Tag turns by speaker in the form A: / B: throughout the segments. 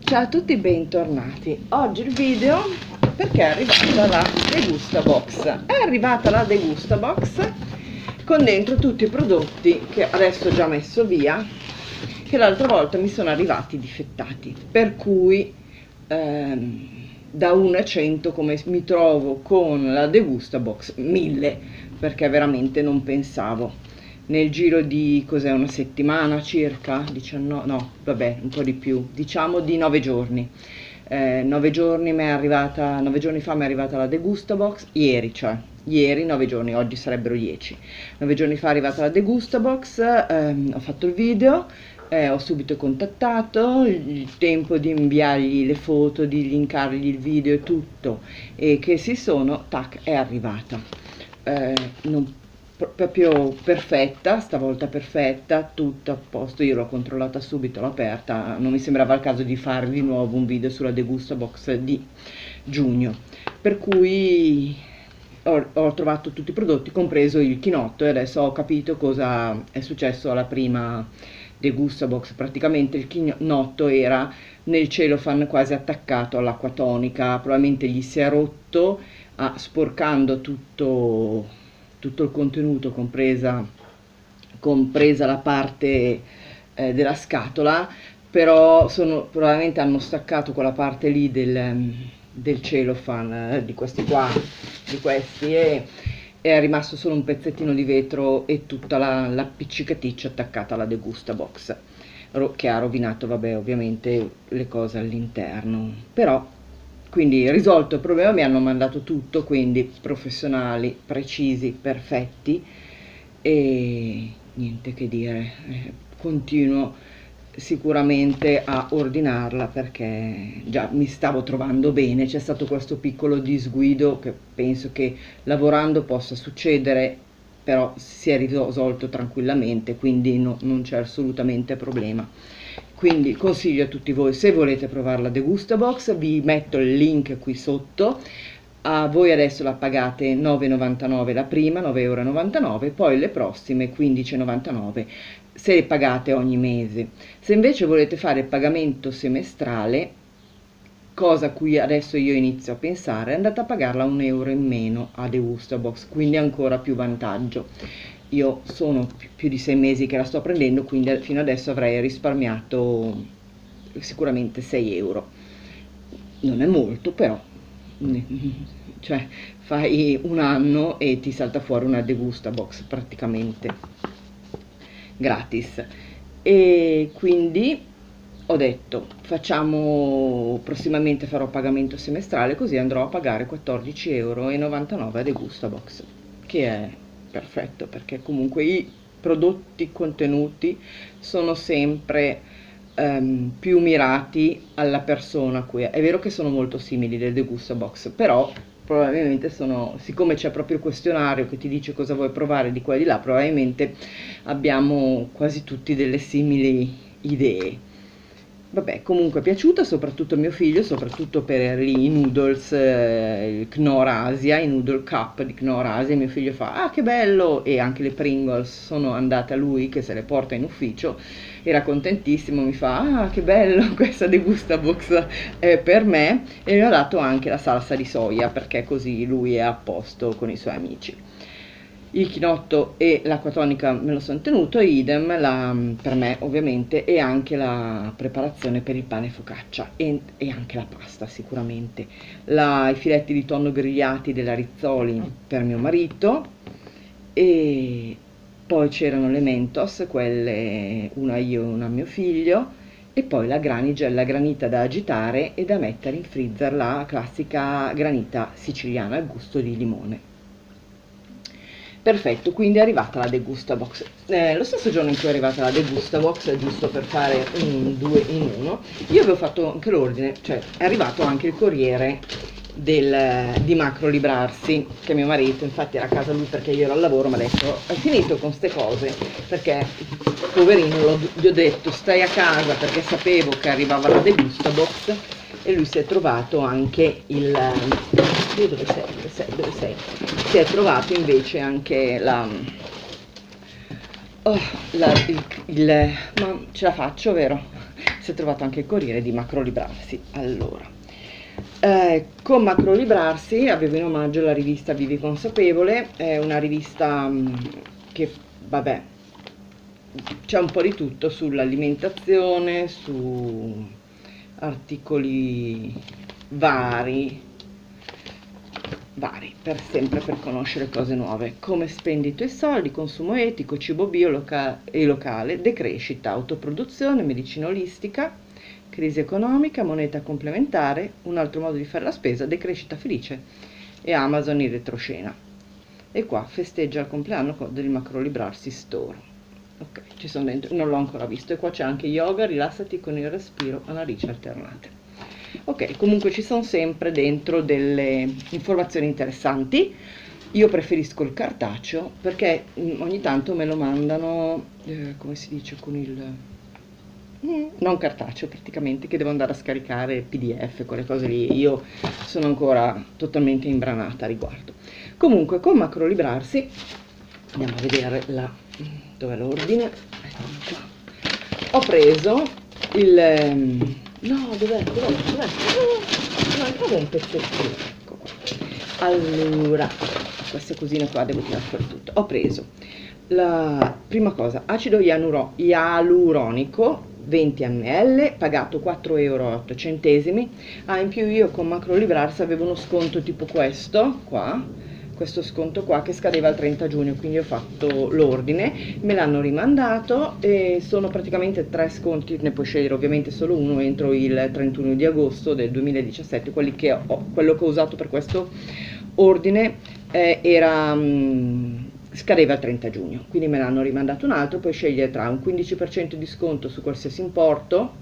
A: Ciao a tutti, bentornati. Oggi il video perché è arrivata la Degusta Box. È arrivata la Degusta Box con dentro tutti i prodotti che adesso ho già messo via, che l'altra volta mi sono arrivati difettati, per cui da 1 a 100 come mi trovo con la Degusta Box, 1000, perché veramente non pensavo. Nel giro di cos'è, una settimana circa, 19, no vabbè un po' di più, diciamo di 9 giorni. 9 giorni mi è arrivata, 9 giorni fa mi è arrivata la Degusta Box, ieri, cioè ieri, 9 giorni, oggi sarebbero 10. 9 giorni fa è arrivata la Degusta Box, ho fatto il video, ho subito contattato, il tempo di inviargli le foto, di linkargli il video e tutto, e che si sono, tac, è arrivata. Non proprio perfetta, stavolta perfetta, tutto a posto. Io l'ho controllata subito, l'ho aperta, non mi sembrava il caso di fare di nuovo un video sulla Degusta Box di giugno, per cui ho trovato tutti i prodotti, compreso il chinotto, e adesso ho capito cosa è successo alla prima Degusta Box. Praticamente il chinotto era nel cellophane quasi attaccato all'acqua tonica, probabilmente gli si è rotto, sporcando tutto il contenuto, compresa la parte della scatola, però probabilmente hanno staccato quella parte lì del cellophane, di questi qua, e è rimasto solo un pezzettino di vetro e tutta l'appiccicaticcia attaccata alla Degusta Box, che ha rovinato, vabbè, ovviamente le cose all'interno. Però quindi risolto il problema, mi hanno mandato tutto, quindi professionali, precisi, perfetti, e niente che dire. Continuo sicuramente a ordinarla perché già mi stavo trovando bene. C'è stato questo piccolo disguido che penso che lavorando possa succedere, però si è risolto tranquillamente, quindi non c'è assolutamente problema. Quindi consiglio a tutti voi, se volete provare la Degusta Box, vi metto il link qui sotto. A voi adesso la pagate 9,99 la prima, 9,99 €, poi le prossime 15,99 se pagate ogni mese. Se invece volete fare il pagamento semestrale, cosa a cui adesso io inizio a pensare, andate a pagarla 1 euro in meno a Degusta Box, quindi ancora più vantaggio. Io sono più di 6 mesi che la sto prendendo, quindi fino adesso avrei risparmiato sicuramente 6 euro. Non è molto, però cioè fai un anno e ti salta fuori una Degusta Box praticamente gratis. E quindi ho detto, prossimamente farò pagamento semestrale, così andrò a pagare 14,99 € a Degusta Box, che è perfetto, perché comunque i prodotti contenuti sono sempre più mirati alla persona a cui è vero che sono molto simili le Degusta Box, però probabilmente siccome c'è proprio il questionario che ti dice cosa vuoi provare di qua e di là, probabilmente abbiamo quasi tutti delle simili idee. Vabbè, comunque è piaciuta soprattutto a mio figlio, soprattutto per i noodles, il Knorr Asia, i noodle cup di Knorr Asia. Mio figlio fa, ah che bello, e anche le Pringles sono andate a lui che se le porta in ufficio, era contentissimo, mi fa, ah che bello, questa Degusta Box è per me, e mi ha dato anche la salsa di soia, perché così lui è a posto con i suoi amici. Il chinotto e l'acqua tonica me lo sono tenuto, idem per me ovviamente, e anche la preparazione per il pane focaccia e anche la pasta sicuramente. I filetti di tonno grigliati della Rizzoli per mio marito, e poi c'erano le Mentos, quelle una io e una a mio figlio, e poi la granita da agitare e da mettere in freezer, la classica granita siciliana al gusto di limone. Perfetto, quindi è arrivata la Degusta Box. Lo stesso giorno in cui è arrivata la Degusta Box, giusto per fare un 2 in 1, io avevo fatto anche l'ordine, cioè è arrivato anche il corriere di Macro Librarsi, che mio marito, infatti era a casa lui perché io ero al lavoro, mi ha detto hai finito con ste cose, perché poverino gli ho detto stai a casa, perché sapevo che arrivava la Degusta Box, e lui si è trovato anche dove sei? Si è trovato invece anche ma ce la faccio, vero? si è trovato anche il Corriere di Macrolibrarsi. Allora, con Macrolibrarsi avevo in omaggio la rivista Vivi Consapevole, è una rivista che, vabbè, c'è un po' di tutto sull'alimentazione, su articoli vari, sempre per conoscere cose nuove, come spendi i tuoi soldi, consumo etico, cibo bio e locale, decrescita, autoproduzione, medicina olistica, crisi economica, moneta complementare, un altro modo di fare la spesa, decrescita felice e Amazon in retroscena. E qua festeggia il compleanno del Macrolibrarsi Store. Ok, ci sono dentro, non l'ho ancora visto, e qua c'è anche yoga, rilassati con il respiro a narici alternate. Ok, comunque ci sono sempre dentro delle informazioni interessanti. Io preferisco il cartaceo perché ogni tanto me lo mandano, come si dice, con il non cartaceo praticamente, che devo andare a scaricare PDF, quelle cose lì. Io sono ancora totalmente imbranata a riguardo. Comunque con Macrolibrarsi andiamo a vedere dov'è l'ordine. Ho preso il no, dov'è? Mancava un pezzettino, ecco qua. Allora, queste cosine qua devo tirare fuori tutto. Ho preso la prima cosa, acido ialuronico 20 ml, pagato 4,08 euro. In più io con Macrolibrarsi avevo uno sconto tipo questo sconto qua che scadeva il 30 giugno, quindi ho fatto l'ordine, me l'hanno rimandato e sono praticamente 3 sconti, ne puoi scegliere ovviamente solo uno entro il 31 di agosto del 2017, quello che ho usato per questo ordine scadeva il 30 giugno, quindi me l'hanno rimandato un altro. Puoi scegliere tra un 15% di sconto su qualsiasi importo,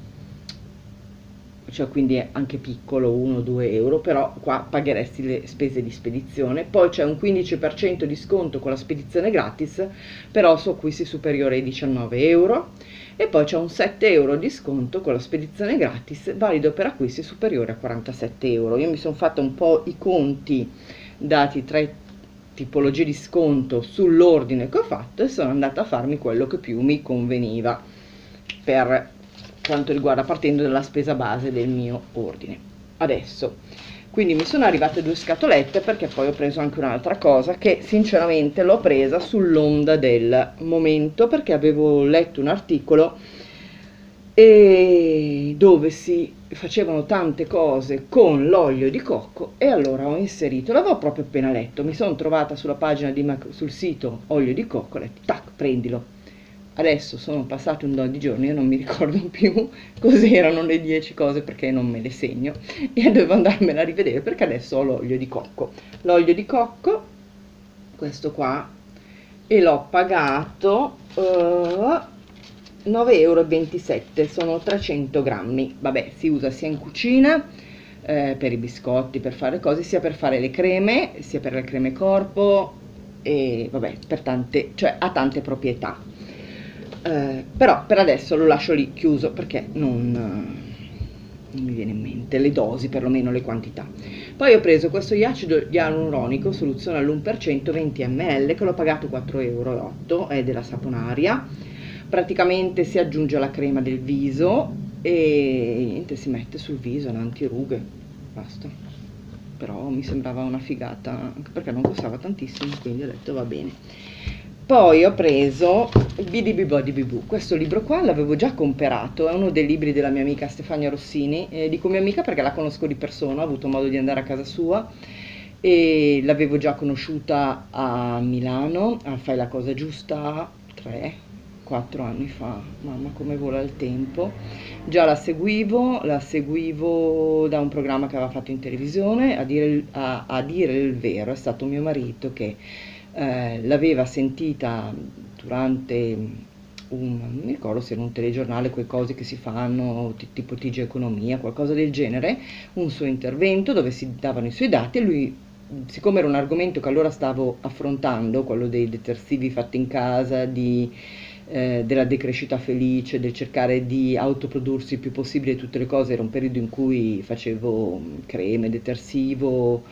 A: cioè quindi è anche piccolo, 1-2 euro, però qua pagheresti le spese di spedizione. Poi c'è un 15% di sconto con la spedizione gratis, però su acquisti superiori ai 19 euro. E poi c'è un 7 euro di sconto con la spedizione gratis, valido per acquisti superiori a 47 euro. Io mi sono fatta un po' i conti, dati 3 tipologie di sconto sull'ordine che ho fatto, e sono andata a farmi quello che più mi conveniva per quanto riguarda, partendo dalla spesa base del mio ordine. Adesso quindi mi sono arrivate 2 scatolette, perché poi ho preso anche un'altra cosa che sinceramente l'ho presa sull'onda del momento, perché avevo letto un articolo dove si facevano tante cose con l'olio di cocco, e allora ho inserito, l'avevo proprio appena letto, mi sono trovata sulla pagina sul sito olio di cocco, ho detto tac, prendilo. Adesso sono passati un do di giorni, io non mi ricordo più cos'erano le 10 cose, perché non me le segno, e devo andarmela a rivedere, perché adesso ho l'olio di cocco. L'olio di cocco, questo qua, e l'ho pagato 9,27 euro, sono 300 grammi. Vabbè, si usa sia in cucina, per i biscotti, per fare cose, sia per fare le creme, sia per le creme corpo, e vabbè, cioè ha tante proprietà. Però per adesso lo lascio lì chiuso, perché non mi viene in mente le dosi, perlomeno le quantità. Poi ho preso questo acido ialuronico, soluzione all'1%, 20 ml, che l'ho pagato 4,08 euro, è della Saponaria. Praticamente si aggiunge alla crema del viso e niente, si mette sul viso, un antirughe, basta. Però mi sembrava una figata, anche perché non costava tantissimo, quindi ho detto va bene. Poi ho preso BDB Body Bibù, questo libro qua l'avevo già comprato, è uno dei libri della mia amica Stefania Rossini, dico mia amica perché la conosco di persona, ho avuto modo di andare a casa sua e l'avevo già conosciuta a Milano, a Fai la cosa giusta 3-4 anni fa, mamma come vola il tempo. Già la seguivo da un programma che aveva fatto in televisione, a dire il vero, è stato mio marito che l'aveva sentita durante non mi ricordo se era un telegiornale, quei cose che si fanno tipo TG Economia, qualcosa del genere, un suo intervento dove si davano i suoi dati, e lui, siccome era un argomento che allora stavo affrontando, quello dei detersivi fatti in casa, della decrescita felice, del cercare di autoprodursi il più possibile tutte le cose, era un periodo in cui facevo creme, detersivo,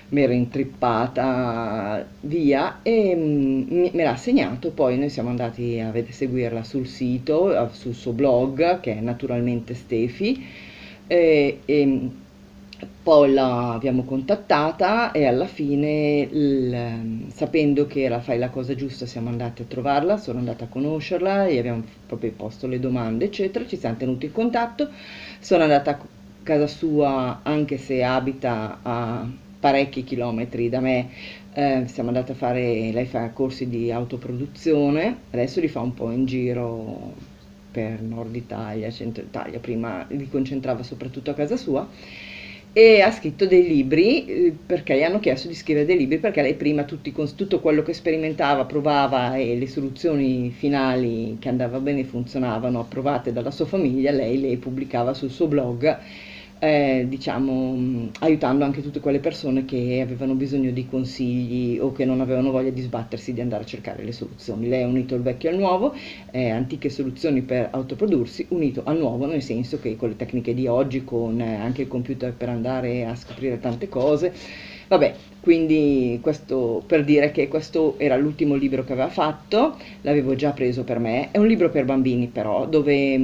A: mi ero intrippata via e me l'ha segnato. Poi noi siamo andati a seguirla sul sito, sul suo blog, che è naturalmente Stefi, e poi l'abbiamo contattata e alla fine, sapendo che era Fai la cosa giusta, siamo andati a trovarla, sono andata a conoscerla e abbiamo proprio posto le domande, eccetera, ci siamo tenuti in contatto, sono andata a casa sua, anche se abita a parecchi chilometri da me. Siamo andati a fare, lei fa corsi di autoproduzione, adesso li fa un po' in giro per Nord Italia, Centro Italia, prima li concentrava soprattutto a casa sua, e ha scritto dei libri, perché gli hanno chiesto di scrivere dei libri, perché lei prima con tutto quello che sperimentava, provava, e le soluzioni finali che andava bene funzionavano, approvate dalla sua famiglia, lei le pubblicava sul suo blog, diciamo, aiutando anche tutte quelle persone che avevano bisogno di consigli o che non avevano voglia di sbattersi di andare a cercare le soluzioni. Lei ha unito il vecchio al nuovo, antiche soluzioni per autoprodursi, unito al nuovo, nel senso che con le tecniche di oggi, con anche il computer per andare a scoprire tante cose. Vabbè, quindi questo per dire che questo era l'ultimo libro che aveva fatto, l'avevo già preso per me. È un libro per bambini, però, dove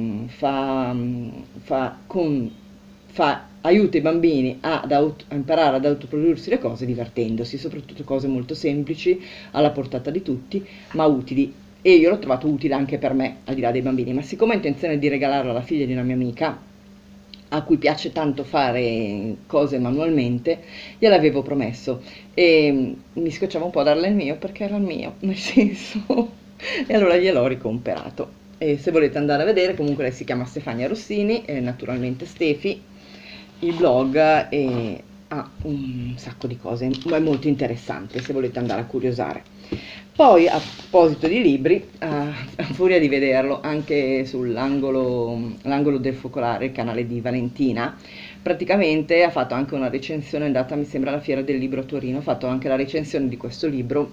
A: aiuta i bambini a imparare ad autoprodursi le cose divertendosi, soprattutto cose molto semplici, alla portata di tutti, ma utili. E io l'ho trovato utile anche per me, al di là dei bambini. Ma siccome ho intenzione di regalarlo alla figlia di una mia amica, a cui piace tanto fare cose manualmente, gliel'avevo promesso, e mi scocciava un po' darle il mio, perché era il mio, nel senso, e allora gliel'ho ricomperato. E se volete andare a vedere, comunque lei si chiama Stefania Rossini, naturalmente Stefi, il blog, e ha un sacco di cose, è molto interessante se volete andare a curiosare. Poi, a proposito di libri, a furia di vederlo anche l'angolo del focolare, il canale di Valentina, praticamente ha fatto anche una recensione, è andata mi sembra alla Fiera del Libro a Torino, ha fatto anche la recensione di questo libro,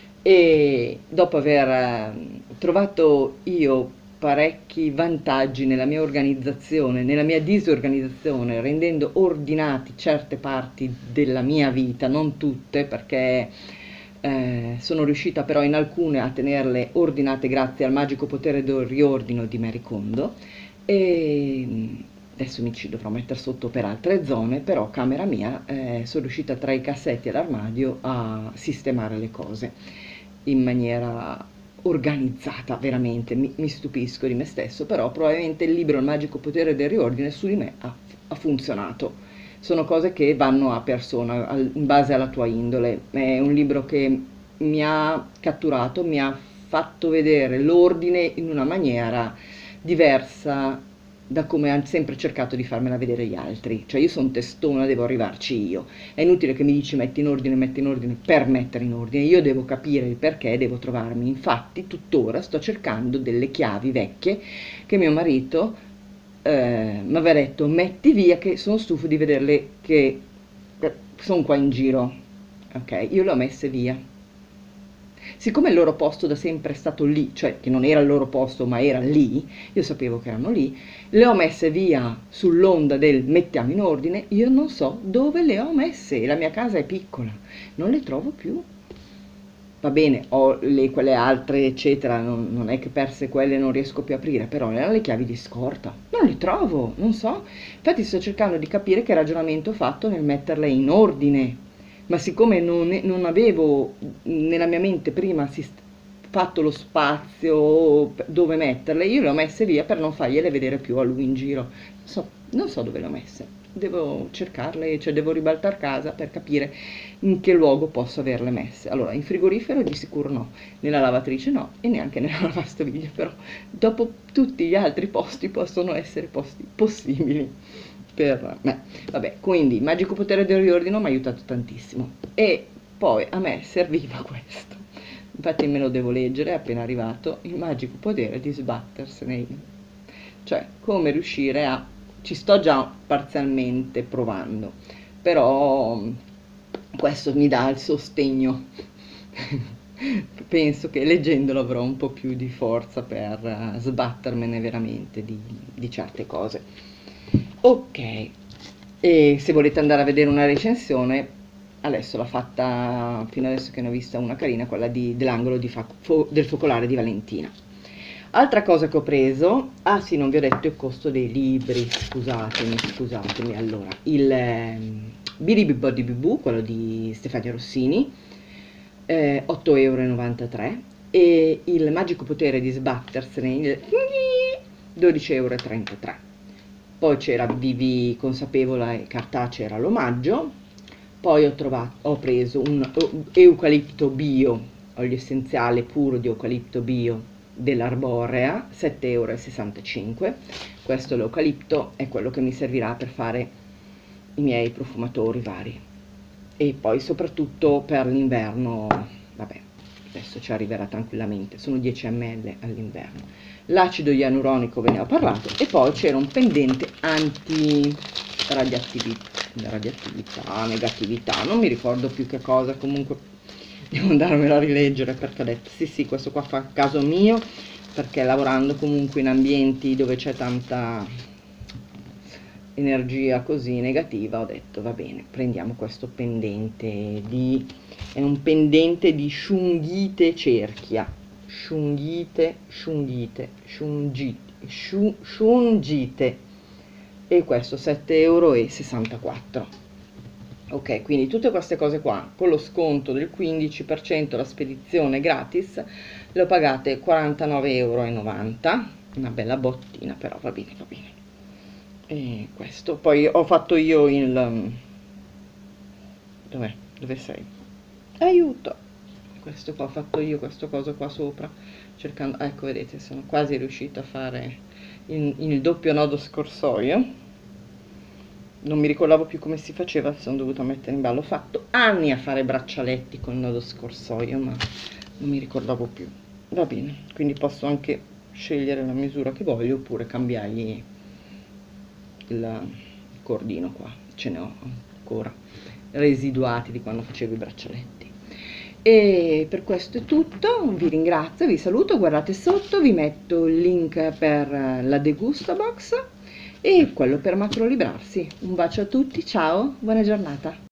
A: e dopo aver trovato io parecchi vantaggi nella mia organizzazione, nella mia disorganizzazione, rendendo ordinati certe parti della mia vita, non tutte, perché sono riuscita però in alcune a tenerle ordinate grazie al magico potere del riordino di Marie Kondo, e adesso mi ci dovrò mettere sotto per altre zone, però camera mia, sono riuscita tra i cassetti e l'armadio a sistemare le cose in maniera organizzata, veramente, mi stupisco di me stesso, però probabilmente il libro Il magico potere del riordine su di me ha funzionato. Sono cose che vanno a persona, in base alla tua indole. È un libro che mi ha catturato, mi ha fatto vedere l'ordine in una maniera diversa da come hanno sempre cercato di farmela vedere gli altri. Cioè io sono testona, devo arrivarci io. È inutile che mi dici metti in ordine per mettere in ordine. Io devo capire il perché, devo trovarmi. Infatti tuttora sto cercando delle chiavi vecchie che mio marito mi aveva detto metti via, che sono stufo di vederle che sono qua in giro. Ok, io le ho messe via. Siccome il loro posto da sempre è stato lì, cioè che non era il loro posto ma era lì, io sapevo che erano lì, le ho messe via sull'onda del mettiamo in ordine, io non so dove le ho messe, la mia casa è piccola, non le trovo più. Va bene, ho quelle altre eccetera, non è che perse quelle non riesco più a aprire, però erano le chiavi di scorta, non le trovo, non so. Infatti sto cercando di capire che ragionamento ho fatto nel metterle in ordine, ma siccome non avevo nella mia mente prima fatto lo spazio dove metterle, io le ho messe via per non fargliele vedere più a lui in giro. Non so dove le ho messe, devo cercarle, cioè devo ribaltar casa per capire in che luogo posso averle messe. Allora, in frigorifero di sicuro no, nella lavatrice no, e neanche nella lavastoviglie, però dopo tutti gli altri posti possono essere posti possibili per me. Vabbè, quindi il magico potere del riordino mi ha aiutato tantissimo, e poi a me serviva questo, infatti me lo devo leggere, è appena arrivato, il magico potere di sbattersene, cioè come riuscire ci sto già parzialmente provando, però questo mi dà il sostegno. Penso che leggendolo avrò un po' più di forza per sbattermene veramente di certe cose. Ok, e se volete andare a vedere una recensione, adesso l'ha fatta, fino adesso che ne ho vista una carina, quella dell'angolo del focolare di Valentina. Altra cosa che ho preso, ah sì, non vi ho detto il costo dei libri, scusatemi, allora, il Biribi Body Bibù, quello di Stefania Rossini, 8,93 € e il magico potere di sbattersene, il 12,33 €. Poi c'era Vivi consapevole e cartacea, era l'omaggio. Poi ho preso un eucalipto bio, olio essenziale puro di eucalipto bio dell'Arborea, 7,65 €. Questo l'eucalipto è quello che mi servirà per fare i miei profumatori vari. E poi soprattutto per l'inverno, vabbè, adesso ci arriverà tranquillamente, sono 10 ml all'inverno. L'acido ialuronico ve ne ho parlato e poi c'era un pendente anti-radioattività, negatività, non mi ricordo più che cosa, comunque devo andarmelo a rileggere perché ho detto sì, questo qua fa caso mio, perché lavorando comunque in ambienti dove c'è tanta energia così negativa ho detto va bene, prendiamo questo pendente è un pendente di Shungite cerchia, Shungite e questo 7,64 €. Ok, quindi tutte queste cose qua con lo sconto del 15%, la spedizione gratis, le ho pagate 49,90 €, una bella bottina, però va bene, va bene. E questo, poi ho fatto io il... Dove sei? Aiuto! Questo qua ho fatto io, questo coso qua sopra, cercando... Ecco, vedete, sono quasi riuscita a fare il doppio nodo scorsoio. Non mi ricordavo più come si faceva, sono dovuta mettere in ballo. Ho fatto anni a fare braccialetti con il nodo scorsoio, ma non mi ricordavo più. Va bene, quindi posso anche scegliere la misura che voglio oppure cambiargli il cordino qua, ce ne ho ancora residuati di quando facevo i braccialetti. E per questo è tutto, vi ringrazio, vi saluto, guardate sotto, vi metto il link per la Degusta Box e quello per macrolibrarsi. Un bacio a tutti, ciao, buona giornata.